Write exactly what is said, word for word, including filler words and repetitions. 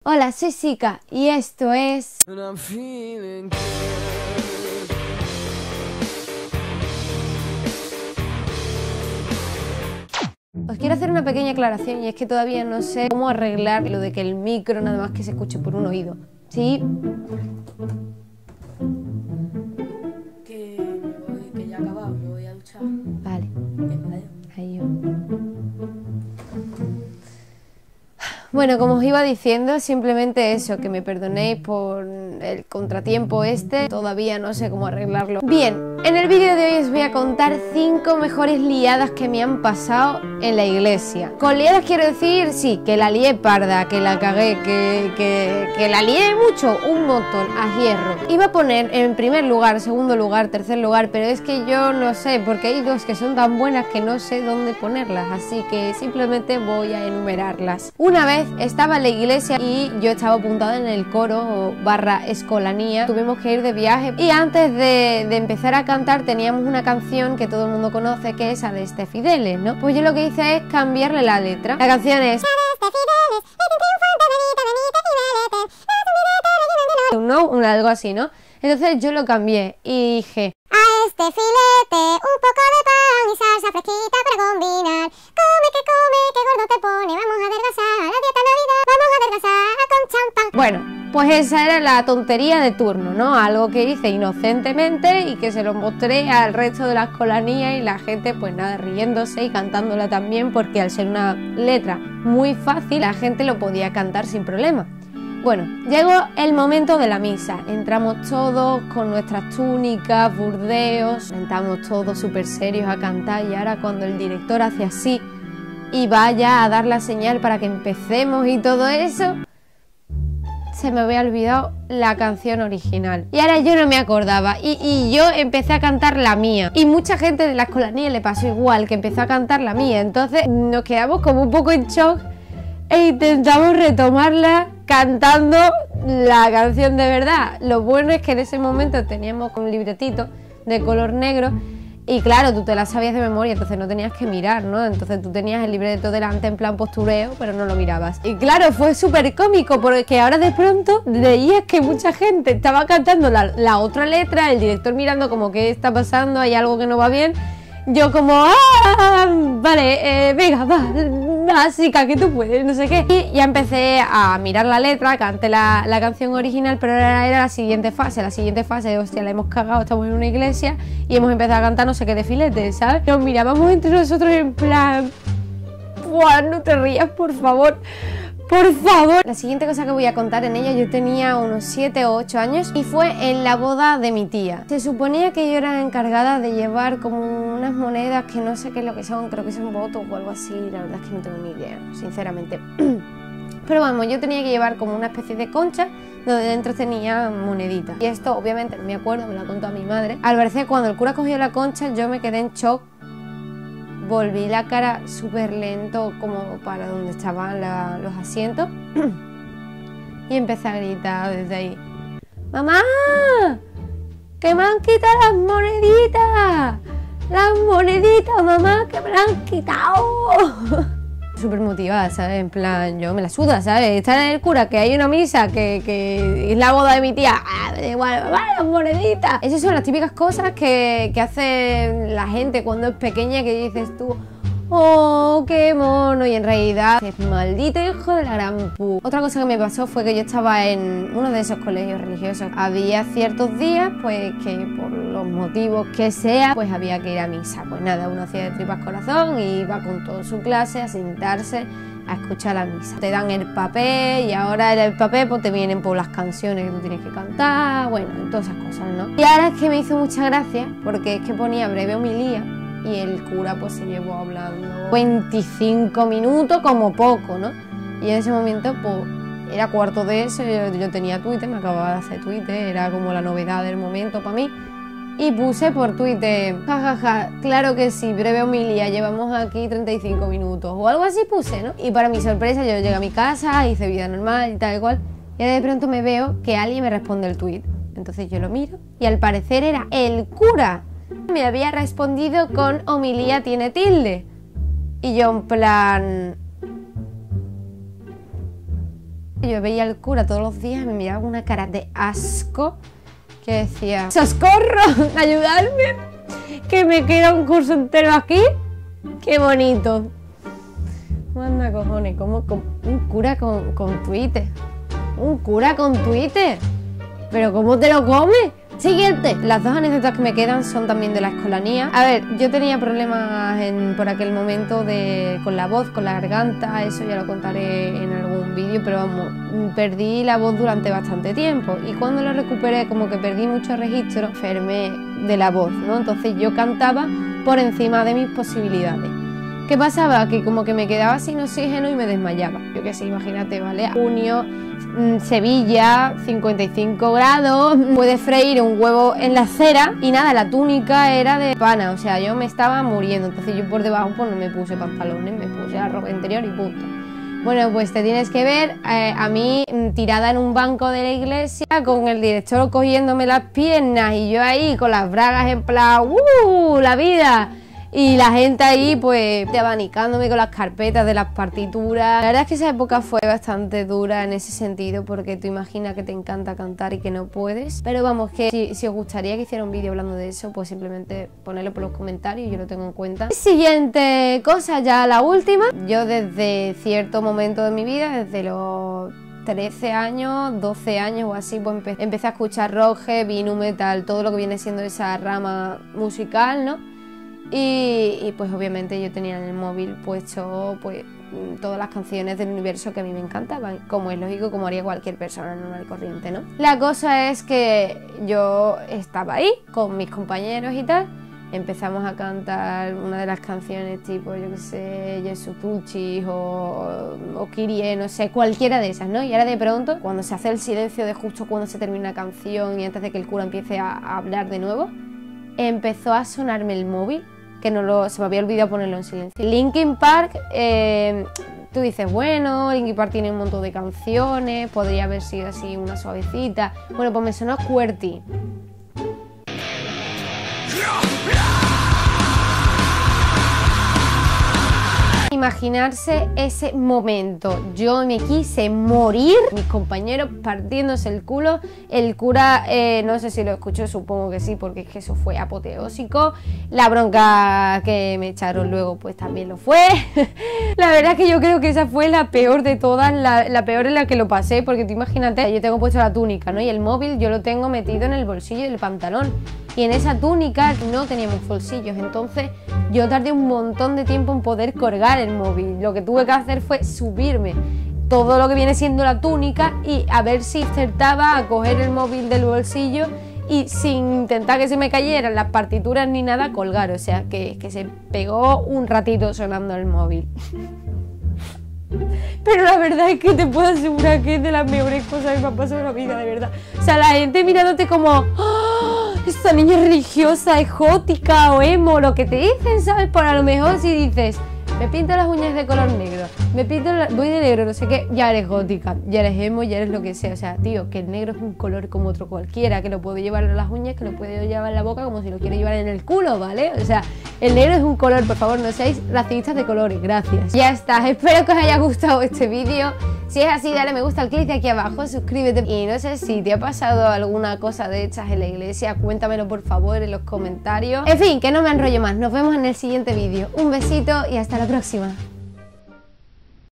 Hola, soy Sika y esto es... Os quiero hacer una pequeña aclaración y es que todavía no sé cómo arreglar lo de que el micro nada más que se escuche por un oído. ¿Sí? Que, me voy, que ya he acabado, me voy a duchar. Vale. Venga, adiós. Bueno, como os iba diciendo, simplemente eso, que me perdonéis por el contratiempo este, todavía no sé cómo arreglarlo. Bien, en el vídeo de hoy os voy a contar cinco mejores liadas que me han pasado en la iglesia. Con liadas quiero decir, sí, que la lié parda, que la cagué, que, que, que la lié mucho, un montón, a hierro. Iba a poner en primer lugar, segundo lugar, tercer lugar, pero es que yo no sé, porque hay dos que son tan buenas que no sé dónde ponerlas, así que simplemente voy a enumerarlas. Una vez estaba en la iglesia y yo estaba apuntada en el coro barra escolanía, tuvimos que ir de viaje y antes de, de empezar a cantar teníamos una canción que todo el mundo conoce, que es esa de Este Fideles, ¿no? Pues yo lo que hice es cambiarle la letra. La canción es... ¿no? Un, algo así, ¿no? Entonces yo lo cambié y dije... A este filete un poco de pan y salsa fresquita para combinar. Come que come, que gordo te pone. Vamos a adelgazar la dieta Navidad. Vamos a adelgazar con champán. Bueno, pues esa era la tontería de turno, ¿no? Algo que hice inocentemente y que se lo mostré al resto de la escolanía y la gente pues nada, riéndose y cantándola también, porque al ser una letra muy fácil la gente lo podía cantar sin problema. Bueno, llegó el momento de la misa, entramos todos con nuestras túnicas, burdeos, entramos todos súper serios a cantar y ahora cuando el director hace así y vaya a dar la señal para que empecemos y todo eso, se me había olvidado la canción original y ahora yo no me acordaba y, y yo empecé a cantar la mía y mucha gente de la escolanía le pasó igual, que empezó a cantar la mía, entonces nos quedamos como un poco en shock e intentamos retomarla cantando la canción de verdad. Lo bueno es que en ese momento teníamos un libretito de color negro y claro, tú te la sabías de memoria, entonces no tenías que mirar, ¿no? Entonces tú tenías el libreto delante en plan postureo, pero no lo mirabas. Y claro, fue súper cómico porque ahora de pronto veías que mucha gente estaba cantando la, la otra letra, el director mirando como ¿qué está pasando? Hay algo que no va bien. Yo como, ¡ah! Vale, eh, venga, va, básica, que tú puedes, no sé qué. Y ya empecé a mirar la letra, canté la, la canción original, pero era, era la siguiente fase, la siguiente fase de, hostia, la hemos cagado, estamos en una iglesia y hemos empezado a cantar no sé qué de filete, ¿sabes? Nos mirábamos entre nosotros en plan, ¡buah, no te rías, por favor! ¡Por favor! La siguiente cosa que voy a contar, en ella yo tenía unos siete o ocho años y fue en la boda de mi tía. Se suponía que yo era encargada de llevar como unas monedas que no sé qué es lo que son, creo que son votos o algo así, la verdad es que no tengo ni idea, sinceramente. Pero vamos, yo tenía que llevar como una especie de concha donde dentro tenía moneditas. Y esto obviamente no me acuerdo, me lo contó a mi madre. Al parecer cuando el cura cogió la concha yo me quedé en shock. Volví la cara súper lento como para donde estaban la, los asientos y empecé a gritar desde ahí: ¡Mamá! ¡Que me han quitado las moneditas! ¡Las moneditas, mamá! ¡Que me las han quitado! Súper motivada, ¿sabes? En plan, yo me la suda, ¿sabes? Está en el cura, que hay una misa, que, que es la boda de mi tía. ¡Ah, me da igual, mamá, las moneditas! Esas son las típicas cosas que, que hace la gente cuando es pequeña, que dices tú, ¡oh, qué mono! Y en realidad es maldito hijo de la gran pu. Otra cosa que me pasó fue que yo estaba en uno de esos colegios religiosos. Había ciertos días, pues, que por los motivos que sea, pues había que ir a misa. Pues nada, uno hacía de tripas corazón y iba con toda su clase a sentarse a escuchar la misa. Te dan el papel y ahora en el papel pues te vienen por las canciones que tú tienes que cantar, bueno, todas esas cosas, ¿no? Y ahora es que me hizo mucha gracia porque es que ponía breve homilía y el cura pues se llevó hablando veinticinco minutos como poco, ¿no? Y en ese momento pues era cuarto de eso, yo, yo tenía Twitter, me acababa de hacer Twitter, era como la novedad del momento para mí. Y puse por Twitter, jajaja, ja, ja, claro que sí, breve homilía, llevamos aquí treinta y cinco minutos o algo así puse, ¿no? Y para mi sorpresa yo llegué a mi casa, hice vida normal y tal y cual, y de pronto me veo que alguien me responde el tweet. Entonces yo lo miro y al parecer era el cura. Me había respondido con homilía tiene tilde. Y yo en plan... Yo veía al cura todos los días y me miraba con una cara de asco que decía: ¡socorro! ¡Ayudadme! Que me queda un curso entero aquí. ¡Qué bonito! Manda cojones, como un cura con, con Twitter. Un cura con Twitter. ¿Pero cómo te lo comes? Siguiente. Las dos anécdotas que me quedan son también de la escolanía. A ver, yo tenía problemas en, por aquel momento de, con la voz, con la garganta. Eso ya lo contaré en algún vídeo, pero vamos, perdí la voz durante bastante tiempo. Y cuando lo recuperé, como que perdí mucho registro, enfermé de la voz, ¿no? Entonces yo cantaba por encima de mis posibilidades. ¿Qué pasaba? Que como que me quedaba sin oxígeno y me desmayaba. Yo qué sé, imagínate, ¿vale? Junio, Sevilla, cincuenta y cinco grados, puedes freír un huevo en la acera y nada, la túnica era de pana, o sea, yo me estaba muriendo. Entonces yo por debajo pues no me puse pantalones, me puse la ropa interior y punto. Bueno, pues te tienes que ver eh, a mí tirada en un banco de la iglesia con el director cogiéndome las piernas y yo ahí con las bragas en plan ¡uh! ¡La vida! Y la gente ahí pues abanicándome con las carpetas de las partituras. La verdad es que esa época fue bastante dura en ese sentido, porque tú imaginas que te encanta cantar y que no puedes. Pero vamos, que si, si os gustaría que hiciera un vídeo hablando de eso, pues simplemente ponedlo por los comentarios, yo lo tengo en cuenta. Siguiente cosa, ya la última. Yo desde cierto momento de mi vida, desde los trece años, doce años o así, pues empe empecé a escuchar rock, heavy, nu metal, todo lo que viene siendo esa rama musical, ¿no? Y, y pues obviamente yo tenía en el móvil puesto pues todas las canciones del universo que a mí me encantaban, como es lógico, como haría cualquier persona normal y corriente, ¿no? La cosa es que yo estaba ahí con mis compañeros y tal, empezamos a cantar una de las canciones tipo, yo qué sé, Jesús Tucci o, o Kyrie, no sé, cualquiera de esas, ¿no? Y ahora de pronto, cuando se hace el silencio de justo cuando se termina una canción y antes de que el cura empiece a, a hablar de nuevo, empezó a sonarme el móvil, que no lo, se me había olvidado ponerlo en silencio. Linkin Park, eh, tú dices, bueno, Linkin Park tiene un montón de canciones, podría haber sido así una suavecita. Bueno, pues me sonó QWERTY. Imaginarse ese momento, yo me quise morir, mis compañeros partiéndose el culo, el cura, eh, no sé si lo escuchó, supongo que sí, porque es que eso fue apoteósico, la bronca que me echaron luego pues también lo fue. La verdad es que yo creo que esa fue la peor de todas, la, la peor en la que lo pasé, porque tú imagínate, yo tengo puesto la túnica, ¿no? Y el móvil yo lo tengo metido en el bolsillo del pantalón. Y en esa túnica no teníamos bolsillos, entonces yo tardé un montón de tiempo en poder colgar el móvil. Lo que tuve que hacer fue subirme todo lo que viene siendo la túnica y a ver si acertaba a coger el móvil del bolsillo y sin intentar que se me cayeran las partituras ni nada, colgar. O sea, que, que se pegó un ratito sonando el móvil. Pero la verdad es que te puedo asegurar que es de las mejores cosas que me ha pasado en la vida, de verdad. O sea, la gente mirándote como ¡oh! Esta niña es religiosa, es gótica o emo, lo que te dicen, ¿sabes? Por a lo mejor si dices, me pinto las uñas de color negro, me pinto la... voy de negro, no sé qué, ya eres gótica, ya eres emo, ya eres lo que sea. O sea, tío, que el negro es un color como otro cualquiera, que lo puedo llevar en las uñas, que lo puedo llevar en la boca como si lo quiero llevar en el culo, ¿vale? O sea, el negro es un color, por favor, no seáis racistas de colores, gracias. Ya está, espero que os haya gustado este vídeo. Si es así, dale me gusta al clic de aquí abajo, suscríbete. Y no sé si te ha pasado alguna cosa de estas en la iglesia, cuéntamelo por favor en los comentarios. En fin, que no me enrollo más, nos vemos en el siguiente vídeo. Un besito y hasta la próxima.